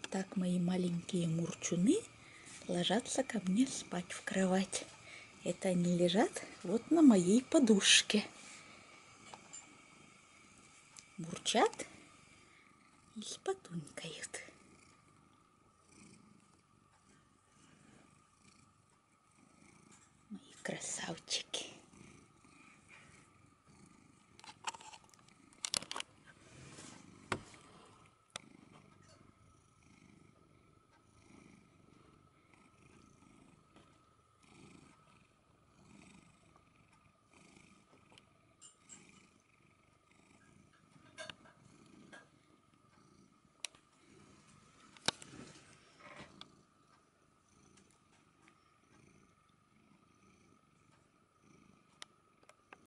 так мои маленькие мурчуны ложатся ко мне спать в кровать. Это они лежат вот на моей подушке. Мурчат и спотунькают. Мои красавчики.